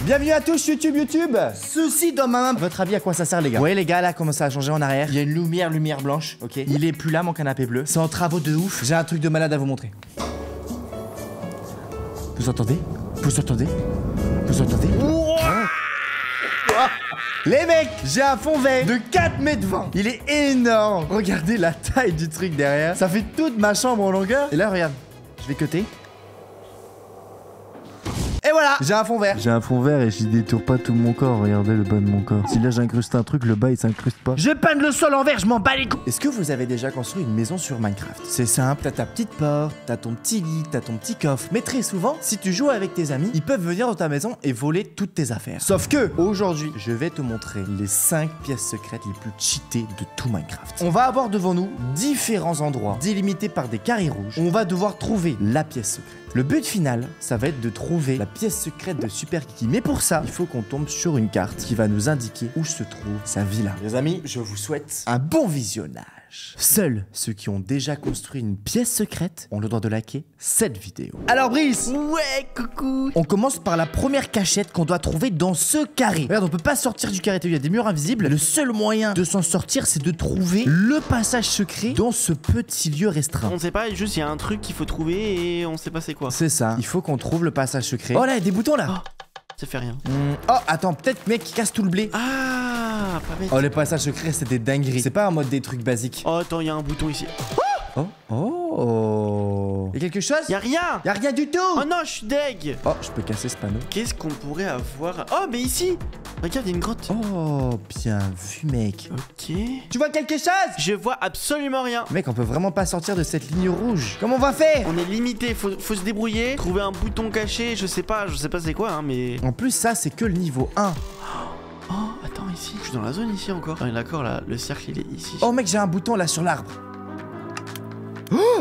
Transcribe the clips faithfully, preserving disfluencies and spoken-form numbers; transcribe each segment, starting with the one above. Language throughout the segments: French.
Bienvenue à tous YouTube YouTube. Ceci dans ma main. À votre avis à quoi ça sert les gars? Ouais les gars là comment ça a changé en arrière. Il y a une lumière lumière blanche. Ok. Il est plus là mon canapé bleu. C'est en travaux de ouf. J'ai un truc de malade à vous montrer. Vous entendez? Vous entendez? Vous entendez? Les mecs, j'ai un fond vert de quatre mètres vingt. Il est énorme. Regardez la taille du truc derrière. Ça fait toute ma chambre en longueur. Et là, regarde, je vais cutter. Et voilà, j'ai un fond vert. J'ai un fond vert et j'y détourne pas tout mon corps. Regardez le bas de mon corps. Si là j'incruste un truc, le bas il s'incruste pas. Je peins le sol en vert, je m'en bats les couilles. Est-ce que vous avez déjà construit une maison sur Minecraft? C'est simple, t'as ta petite porte, t'as ton petit lit, t'as ton petit coffre. Mais très souvent, si tu joues avec tes amis, ils peuvent venir dans ta maison et voler toutes tes affaires. Sauf que, aujourd'hui, je vais te montrer les cinq pièces secrètes les plus cheatées de tout Minecraft. On va avoir devant nous différents endroits délimités par des carrés rouges. On va devoir trouver la pièce secrète. Le but final, ça va être de trouver la pièce secrète de Super Kiki. Mais pour ça, il faut qu'on tombe sur une carte qui va nous indiquer où se trouve sa villa. Les amis, je vous souhaite un bon visionnage. Seuls ceux qui ont déjà construit une pièce secrète ont le droit de liker cette vidéo. Alors Brice, ouais, coucou. On commence par la première cachette qu'on doit trouver dans ce carré. Regarde, on peut pas sortir du carré, il y a des murs invisibles. Le seul moyen de s'en sortir, c'est de trouver le passage secret dans ce petit lieu restreint. On sait pas, juste il y a un truc qu'il faut trouver et on sait pas c'est quoi. C'est ça, il faut qu'on trouve le passage secret. Oh là, il y a des boutons là. Oh, ça fait rien. Mmh. Oh, attends, peut-être mec qui casse tout le blé. Ah, pas bête. Oh, les passages secrets, c'est des dingueries. C'est pas en mode des trucs basiques. Oh, attends, il y a un bouton ici. Oh, oh. Y'a quelque chose? Y'a rien. Y'a rien du tout. Oh non, je suis deg. Oh, je peux casser ce panneau. Qu'est-ce qu'on pourrait avoir? Oh, mais ici. Regarde, il y a une grotte. Oh, bien vu, mec. Ok. Tu vois quelque chose? Je vois absolument rien. Mec, on peut vraiment pas sortir de cette ligne rouge. Comment on va faire? On est limité, faut, faut se débrouiller. Trouver un bouton caché, je sais pas, je sais pas c'est quoi, hein, mais. En plus, ça, c'est que le niveau un. Oh, attends, ici. Je suis dans la zone ici encore. Ah, d'accord, là, le cercle, il est ici. Oh, mec, j'ai un bouton là sur l'arbre. Oh!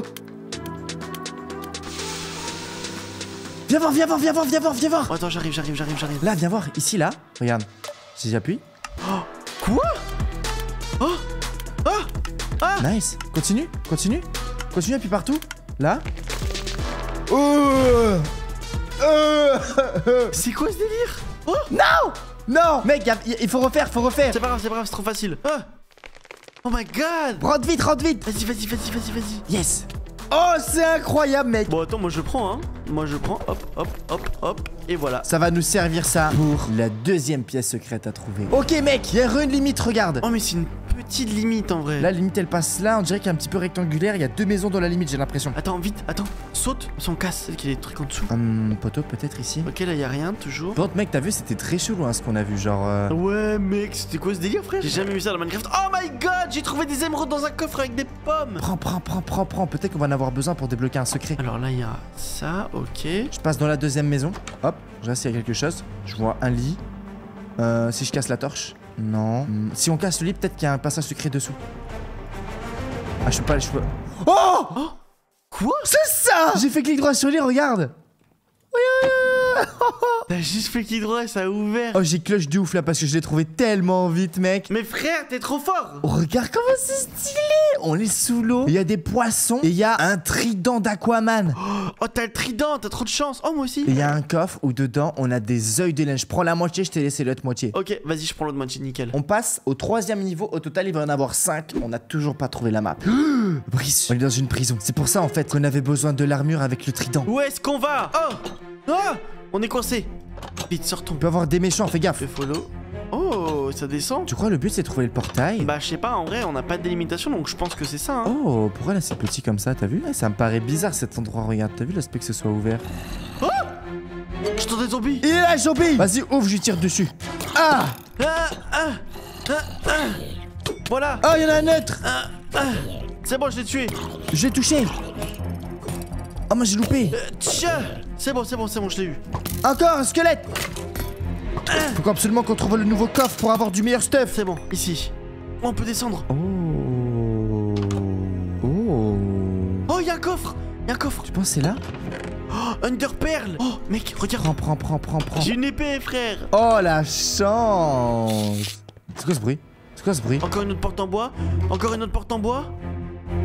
Viens voir, viens voir, viens voir, viens voir, viens voir. Oh, attends, j'arrive, j'arrive, j'arrive, j'arrive. Là, viens voir, ici, là. Regarde. Si j'appuie. Oh, quoi? Oh! Oh! Ah! Nice. Continue, continue. Continue, appuie partout. Là. Oh! Euh... C'est quoi ce délire? Oh! Non! Non! Mec, y a, y, il faut refaire, faut refaire. C'est pas grave, c'est pas grave, c'est trop facile. Oh! Oh my god! Rentre vite, rentre vite. Vas-y, vas-y, vas-y, vas-y, vas-y. Yes. Oh, c'est incroyable, mec. Bon, attends, moi je prends, hein. Moi je prends, hop, hop, hop, hop. Et voilà. Ça va nous servir ça pour la deuxième pièce secrète à trouver. Ok, mec, il y a une limite, regarde. Oh, mais c'est une petite limite en vrai. La limite, elle passe là. On dirait qu'il y a un petit peu rectangulaire. Il y a deux maisons dans la limite, j'ai l'impression. Attends, vite, attends. Saute, si on casse, c'est qu'il y a des trucs en dessous. Hum, poteau, peut-être ici. Ok, là, y a rien, toujours. Bon, mec, t'as vu, c'était très chelou, hein, ce qu'on a vu. Genre. Euh... Ouais, mec, c'était quoi ce délire, frère? J'ai jamais vu ça dans Minecraft. Oh my god, j'ai trouvé des émeraudes dans un coffre avec des pommes. Prends, prends, prends, prends, prends. Peut-être qu'on va en avoir besoin pour débloquer un secret. Alors là, il y a ça, ok. Je passe dans la deuxième maison. Hop, je reste s'il y a quelque chose. Je vois un lit. Euh, si je casse la torche. Non. Hum, Si on casse le lit, peut-être qu'il y a un passage secret dessous. Ah, je peux pas, je peux. Oh, Oh! Quoi? c'est ça. J'ai fait clic droit sur le lit, regarde. T'as juste fait clic droit et ça a ouvert. Oh, j'ai clutch de ouf là parce que je l'ai trouvé tellement vite, mec. Mais frère, t'es trop fort. Oh, regarde comment c'est stylé. On est sous l'eau. Il y a des poissons. Et il y a un trident d'Aquaman. Oh, t'as le trident, t'as trop de chance. Oh, moi aussi. Et il y a un coffre où dedans on a des œils de linge. Je prends la moitié, je t'ai laissé l'autre moitié. Ok, vas-y, je prends l'autre moitié, nickel. On passe au troisième niveau. Au total, il va y en avoir cinq. On n'a toujours pas trouvé la map. Brice, on est dans une prison. C'est pour ça en fait qu'on avait besoin de l'armure avec le trident. Où est-ce qu'on va? Oh! Ah! On est coincé. Vite, sortons. Il peut y avoir des méchants, fais gaffe. Je follow. Oh, ça descend. Tu crois le but c'est de trouver le portail? Bah, je sais pas, en vrai, on n'a pas de délimitation, donc je pense que c'est ça. Hein. Oh, pourquoi là c'est petit comme ça, t'as vu? Ça me paraît bizarre cet endroit, regarde, t'as vu l'aspect que ce soit ouvert? Oh! Je t'entends des zombies. Il est là, zombie! Vas-y, ouvre, je lui tire dessus. Ah! Ah, ah, ah, ah. Voilà. Oh, il y en a un autre! Ah, ah. C'est bon, je l'ai tué. Je l'ai touché! Oh, moi j'ai loupé! Euh, tcha. C'est bon, c'est bon, c'est bon, je l'ai eu. Encore un squelette! Faut absolument qu'on trouve le nouveau coffre pour avoir du meilleur stuff! C'est bon, ici. Oh, on peut descendre. Oh! Oh! Oh, il y a un coffre. Il y a un coffre. Tu penses c'est là? Oh, Under Pearl. Oh, mec, regarde. Prends, prends, prends, prends, prends. J'ai une épée, frère. Oh la chance! C'est quoi ce bruit? C'est quoi ce bruit? Encore une autre porte en bois. Encore une autre porte en bois.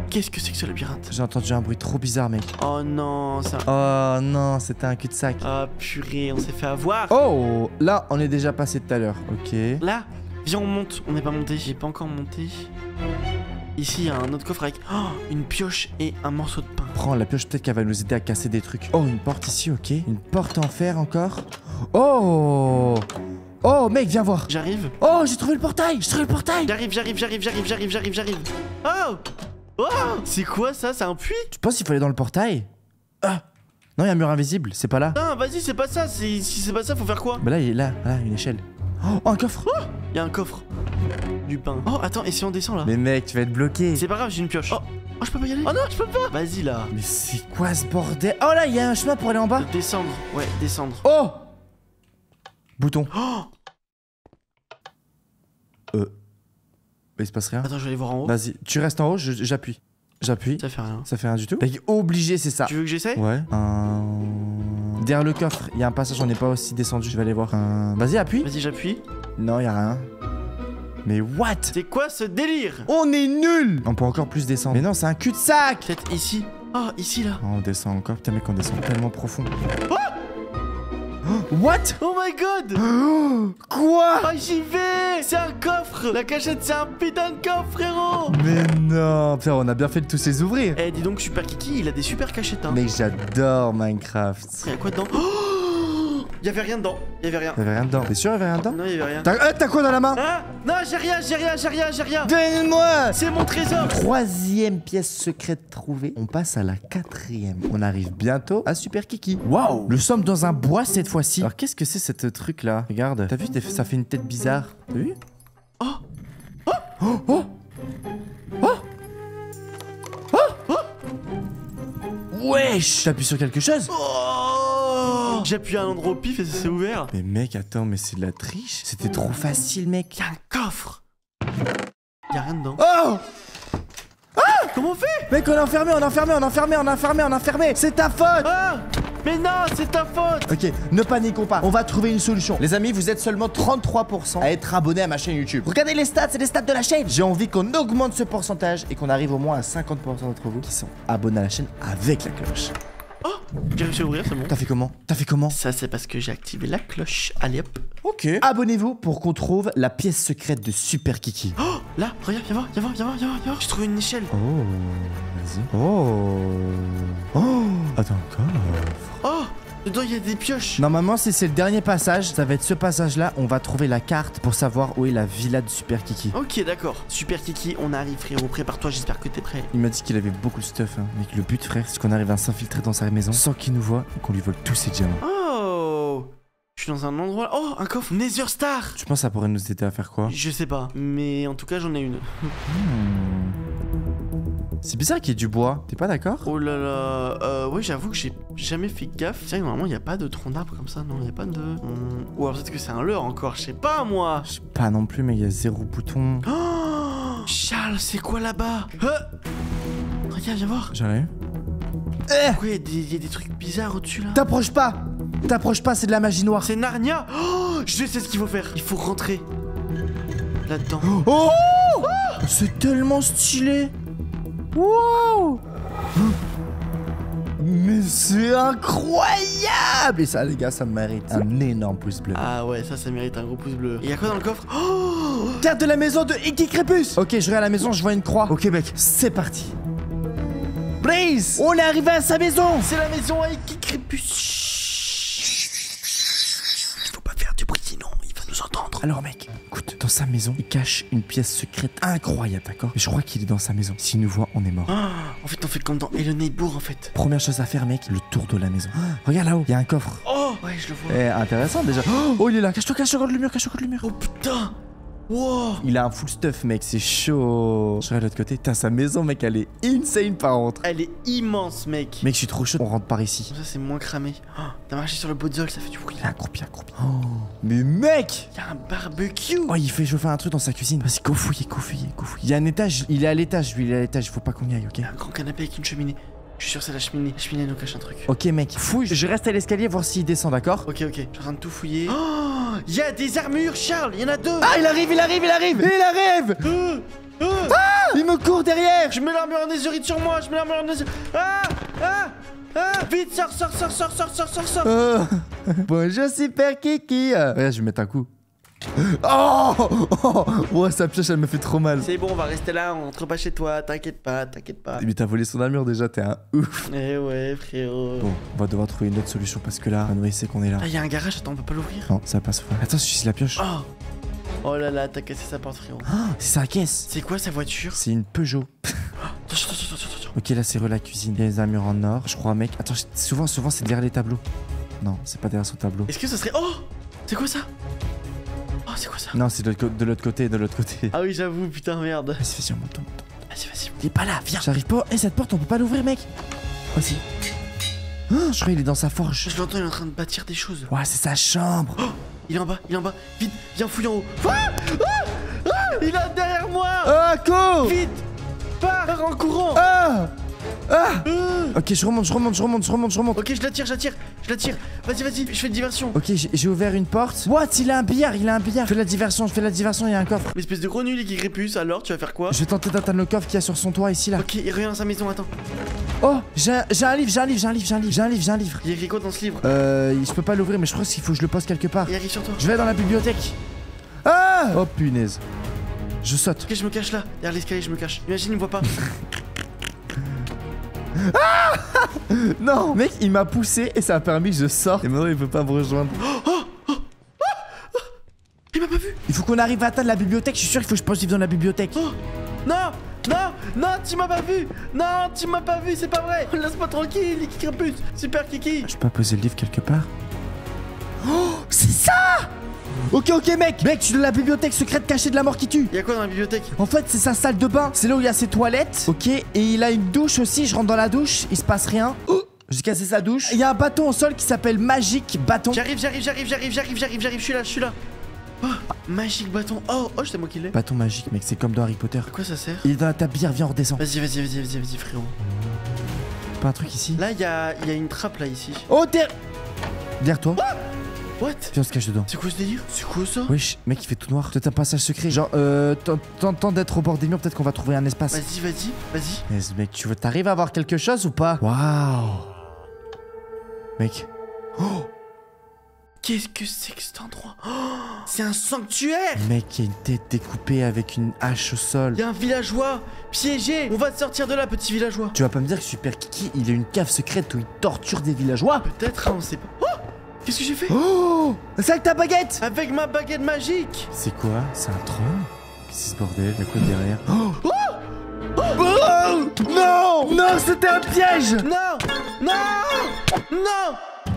Qu'est-ce que c'est que ce labyrinthe? J'ai entendu un bruit trop bizarre, mec. Oh non, ça... Oh non, c'était un cul-de-sac. Ah purée, on s'est fait avoir. Oh, là, on est déjà passé tout à l'heure. Ok. Là, viens, on monte. On n'est pas monté. J'ai pas encore monté. Ici, il y a un autre coffre avec oh, une pioche et un morceau de pain. Prends la pioche, peut-être qu'elle va nous aider à casser des trucs. Oh, une porte ici, ok. Une porte en fer encore. Oh. Oh, mec, viens voir. J'arrive. Oh, j'ai trouvé le portail. J'ai trouvé le portail. J'arrive, j'arrive, j'arrive, j'arrive, j'arrive, j'arrive, j'arrive. Oh. Oh. C'est quoi ça? C'est un puits? Tu penses qu'il faut aller dans le portail? Ah. Non, il y a un mur invisible. C'est pas là. Non, vas-y, c'est pas ça. Si c'est pas ça, faut faire quoi? Bah là, il est là. Là, une échelle. Oh, un coffre. Oh, il y a un coffre. Du pain. Oh, attends, et si on descend là? Mais mec, tu vas être bloqué. C'est pas grave, j'ai une pioche. Oh. Oh, je peux pas y aller. Oh non, je peux pas. Vas-y là. Mais c'est quoi ce bordel? Oh là, il y a un chemin pour aller en bas. Descendre. Ouais, descendre. Oh. Bouton. Oh. Euh. Mais il se passe rien. Attends, je vais aller voir en haut. Vas-y, tu restes en haut, je- j'appuie. J'appuie. Ça fait rien. Ça fait rien du tout. Mec, obligé, c'est ça. Tu veux que j'essaie? Ouais. Un... Derrière le coffre, il y a un passage, on n'est pas aussi descendu. Je vais aller voir. Un... Vas-y, appuie. Vas-y, j'appuie. Non, il y a rien. Mais what? C'est quoi ce délire? On est nuls. On peut encore plus descendre. Mais non, c'est un cul-de-sac. Peut-être ici. Oh, ici là. Oh, on descend encore. Putain, mec, on descend tellement profond. Oh what? Oh my god. Oh, quoi? Oh, j'y vais. C'est un coffre. La cachette, c'est un putain de coffre, frérot. Mais non. Putain, on a bien fait de tous ces ouvrir. Eh, dis donc, Super Kiki, il a des super cachettes, hein. Mec, j'adore Minecraft. Y'a quoi dedans? Oh, y'avait rien dedans. Y'avait rien. Y'avait rien dedans. T'es sûr, y'avait rien dedans? Non, y'avait rien. T'as euh, t'as quoi dans la main? Ah non, j'ai rien, j'ai rien, j'ai rien, j'ai rien. Donne-moi. C'est mon trésor. Troisième pièce secrète trouvée. On passe à la quatrième. On arrive bientôt à Super Kiki. Waouh! Nous sommes dans un bois cette fois-ci. Alors qu'est-ce que c'est cette truc là? Regarde. T'as vu, ça fait une tête bizarre. T'as vu? Oh. Oh! Oh! Oh! Oh! Oh! Oh! Wesh! T'appuies sur quelque chose? Oh. J'appuie à un endroit au pif et ça s'est ouvert. Mais mec, attends, mais c'est de la triche. C'était trop facile, mec. Y'a un coffre. Y'a rien dedans. Oh! Comment on fait? Mec, on est enfermé, on est enfermé, on est enfermé, on est enfermé, on est enfermé. C'est ta faute! Ah! Mais non, c'est ta faute. Ok, ne paniquons pas, on va trouver une solution. Les amis, vous êtes seulement trente-trois pour cent à être abonnés à ma chaîne YouTube. Regardez les stats, c'est les stats de la chaîne. J'ai envie qu'on augmente ce pourcentage et qu'on arrive au moins à cinquante pour cent d'entre vous qui sont abonnés à la chaîne avec la cloche. Oh, j'ai réussi à ouvrir, c'est bon. T'as fait comment? T'as fait comment? Ça, c'est parce que j'ai activé la cloche. Allez hop. Ok. Abonnez-vous pour qu'on trouve la pièce secrète de Super Kiki. Oh, là, regarde, viens voir, viens voir, viens voir, viens voir, viens voir. J'ai trouvé une échelle. Oh, vas-y. Oh. Oh. Attends, encore. Oh, dedans, il y a des pioches. Normalement, si c'est le dernier passage, ça va être ce passage-là. On va trouver la carte pour savoir où est la villa de Super Kiki. Ok, d'accord. Super Kiki, on arrive, frérot. Prépare-toi, j'espère que t'es prêt. Il m'a dit qu'il avait beaucoup de stuff, hein. Mais que le but, frère, c'est qu'on arrive à s'infiltrer dans sa maison sans qu'il nous voit et qu'on lui vole tous ses diamants. Oh, je suis dans un endroit. Oh, un coffre. Nether Star. Tu penses que ça pourrait nous aider à faire quoi? Je sais pas, mais en tout cas, j'en ai une. Hmm. C'est bizarre qu'il y ait du bois, t'es pas d'accord? Oh là là. Euh, ouais, j'avoue que j'ai jamais fait gaffe. C'est vrai que normalement, il n'y a pas de tronc d'arbre comme ça. Non, il n'y a pas de. Hmm. Ou alors peut-être que c'est un leurre encore. Je sais pas, moi. Je sais pas non plus, mais il y a zéro bouton. Oh, Charles, c'est quoi là-bas? Huh. Regarde, viens voir. J'arrive. Pourquoi il y, y a des trucs bizarres au-dessus là? T'approches pas! T'approches pas, c'est de la magie noire. C'est Narnia. Oh, je sais ce qu'il faut faire. Il faut rentrer là-dedans. Oh! Oh! C'est tellement stylé! Wow! Mais c'est incroyable! Et ça, les gars, ça mérite un énorme pouce bleu. Ah ouais, ça, ça mérite un gros pouce bleu. Et y'a quoi dans le coffre? Oh! Carte de la maison de Iki Crépus! Ok, je regarde la maison, je vois une croix. Ok, mec, c'est parti. Blaze! On est arrivé à sa maison! C'est la maison à Iki Crépus. Il faut pas faire du bruit, sinon il va nous entendre. Alors, mec, écoute, dans sa maison, il cache une pièce secrète incroyable, d'accord? Je crois qu'il est dans sa maison. S'il nous voit, on est mort. Oh, en fait, on fait comme dans Hello Neighbor, en fait. Première chose à faire, mec, le tour de la maison. Oh, regarde là-haut, il y a un coffre. Oh, ouais, je le vois. Eh, intéressant déjà. Oh, oh, il est là. Cache-toi, cache-toi contre le mur, cache-toi contre le mur. Oh putain. Wow. Il a un full stuff, mec, c'est chaud. Je regarde de l'autre côté. Putain, sa maison, mec, elle est insane par contre. Elle est immense, mec. Mec, je suis trop chaud. On rentre par ici. Comme ça, c'est moins cramé. Oh, t'as marché sur le bodzol, ça fait du bruit. Il y a un croupier, un croupier. Oh, mais mec! Il y a un barbecue. Oh, il fait chauffer un truc dans sa cuisine. Vas-y, go fouiller, go fouiller, go fouiller. Il y a un étage. Il est à l'étage, lui, il est à l'étage. Faut pas qu'on y aille, ok? Il y a un grand canapé avec une cheminée. Je suis sûr que c'est la cheminée. La cheminée nous cache un truc. Ok, mec, fouille. Je reste à l'escalier voir s'il descend, d'accord? Ok, ok. Je suis en train de tout fouiller. Oh, il y a des armures, Charles. Il y en a deux. Ah, il arrive, il arrive, il arrive! Il arrive! Euh, euh. Ah! Il me court derrière. Je mets l'armure en netherite sur moi, je mets l'armure en netherite. Ah Ah Ah Vite, sors, sors, sors, sors, sors, sors, sors, sors. Oh. Bonjour super Kiki. Regarde, je vais mettre un coup. Oh, oh ouais, sa pioche elle me fait trop mal. C'est bon, on va rester là, on rentre pas chez toi, t'inquiète pas, t'inquiète pas. Mais t'as volé son armure déjà, t'es un ouf. Eh ouais, frérot. Bon, on va devoir trouver une autre solution parce que là, Manoï sait qu'on est là. Ah, y'a un garage, attends, on peut pas l'ouvrir. Non, ça va pas se faire. Attends, je suis la pioche. Oh Oh là là, t'as cassé sa porte, frérot. Ah, c'est sa caisse. C'est quoi sa voiture? C'est une Peugeot. Attention, attention, attention, attention. Ok, là c'est re la cuisine. Il y a les armures en or, je crois, mec. Attends, je- souvent, souvent c'est derrière les tableaux. Non, c'est pas derrière son tableau. Est-ce que ça serait. Oh C'est quoi ça? Oh, c'est quoi ça? Non, c'est de l'autre co- de l'autre côté, de l'autre côté. Ah oui, j'avoue, putain, merde. Vas-y, vas-y, on monte, on monte. Vas-y, vas-y. Il est pas là, viens. J'arrive pas. Eh, cette porte, on peut pas l'ouvrir, mec. Vas-y. Oh, je crois qu'il est dans sa forge. Je l'entends, il est en train de bâtir des choses. Ouais, c'est sa chambre. Il est en bas, il est en bas. Vite, viens fouiller en haut. Ah Ah Ah Il est derrière moi. Ah, cours. Vite Pars Pars en courant. Ah. Ah. Euh. Ok, je remonte, je remonte, je remonte, je remonte, je remonte. Ok, je la tire, je la tire, je la tire. Vas-y, vas-y, je fais une diversion. Ok, j'ai j'ai ouvert une porte. What? Il a un billard, il a un billard. Je fais la diversion, je fais la diversion, il y a un coffre. L'espèce de gros nul qui crépus, alors tu vas faire quoi? Je vais tenter d'atteindre le coffre qu'il y a sur son toit ici, là. Ok, il revient dans sa maison, attends. Oh, j'ai un, j'ai un livre, j'ai un livre, j'ai un livre, j'ai un livre, j'ai un livre, j'ai un livre. Il y a écrit quoi dans ce livre? Euh, je peux pas l'ouvrir, mais je crois qu'il faut que je le pose quelque part. Il arrive sur toi. Je vais dans la bibliothèque. Ah! Oh punaise. Je saute. Ok, je me cache là, derrière l'escalier, je me cache. Imagine, il me voit pas. Non! Mec, il m'a poussé et ça a permis que je sorte. Et maintenant, il peut pas me rejoindre. Il m'a pas vu. Il faut qu'on arrive à atteindre la bibliothèque. Je suis sûr qu'il faut que je pose le livre dans la bibliothèque. Oh non, non, non, tu m'as pas vu. Non, tu m'as pas vu, c'est pas vrai. Laisse-moi tranquille, Kiki Crépus. Super Kiki. Je peux pas poser le livre quelque part? Oh, c'est ça! Ok, ok, mec! Mec, je suis dans la bibliothèque secrète cachée de la mort qui tue. Il y a quoi dans la bibliothèque? En fait, c'est sa salle de bain. C'est là où il y a ses toilettes. Ok, et il a une douche aussi. Je rentre dans la douche, il se passe rien. Oh, j'ai cassé sa douche. Il y a un bâton au sol qui s'appelle Magic Bâton. J'arrive, j'arrive, j'arrive, j'arrive, j'arrive, j'arrive, j'arrive, je suis là, je suis là. Oh, magique bâton. Oh, oh, c'est moi qui l'ai. Bâton magique, mec, c'est comme dans Harry Potter. À quoi ça sert? Il est dans la table bière, viens, on redescend. Vas-y, vas-y, vas-y, vas-y, vas-y, frérot. Pas un truc ici? Là, il y a, y a une trappe là ici. Oh, derrière. Derrière toi. What? Viens, on se cache dedans. C'est quoi ce délire? C'est quoi ça? Wesh, mec, il fait tout noir. Peut-être un passage secret. Genre, euh, t'entends d'être au bord des murs, peut-être qu'on va trouver un espace. Vas-y, vas-y, vas-y. Mais ce mec, tu veux, t'arrives à voir quelque chose ou pas? Waouh. Mec. Oh. Qu'est-ce que c'est que cet endroit? Oh, c'est un sanctuaire! Mec, il y a une tête découpée avec une hache au sol. Il y a un villageois piégé! On va te sortir de là, petit villageois! Tu vas pas me dire que Super Kiki, il a une cave secrète où il torture des villageois? Peut-être, hein, on sait pas. Oh! Qu'est-ce que j'ai fait? Oh! C'est avec ta baguette! Avec ma baguette magique! C'est quoi? C'est un trône? Qu'est-ce que c'est ce bordel? Y'a quoi derrière? Oh! Oh! Oh! Non! Non, c'était un piège! Non! Non! Non!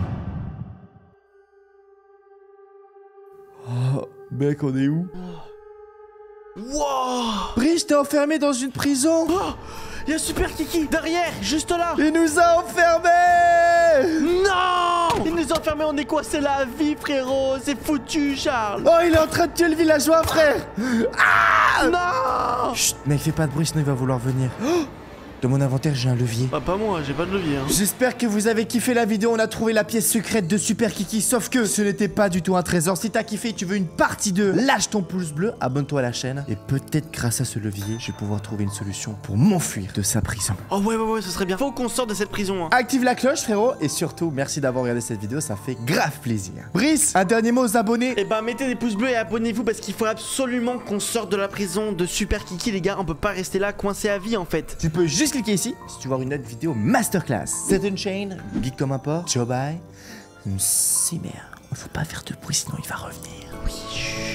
Oh, mec, on est où? Wow! Brice, t'es enfermé dans une prison! Oh! Il y a Super Kiki derrière, juste là! Il nous a enfermés! Non! Il nous a enfermés, on est quoi? C'est la vie, frérot! C'est foutu, Charles! Oh, il est en train de tuer le villageois, frère! Ah! Non! Chut, mec, fais pas de bruit, sinon il va vouloir venir. Oh, de mon inventaire, j'ai un levier. Bah, pas moi, j'ai pas de levier, hein. J'espère que vous avez kiffé la vidéo, on a trouvé la pièce secrète de Super Kiki, sauf que ce n'était pas du tout un trésor. Si t'as kiffé et tu veux une partie deux, lâche ton pouce bleu, abonne-toi à la chaîne, et peut-être grâce à ce levier, je vais pouvoir trouver une solution pour m'enfuir de sa prison. Oh, ouais, ouais, ouais, ce serait bien. Faut qu'on sorte de cette prison, hein. Active la cloche, frérot, et surtout, merci d'avoir regardé cette vidéo, ça fait grave plaisir. Brice, un dernier mot aux abonnés. Et bah, mettez des pouces bleus et abonnez-vous parce qu'il faut absolument qu'on sorte de la prison de Super Kiki, les gars. On peut pas rester là coincé à vie, en fait. Tu peux juste cliquer ici si tu veux voir une autre vidéo masterclass. C'est une chaîne, geek comme un porc, Joe bye. C'est merde, faut pas faire de bruit sinon il va revenir. Oui, chut.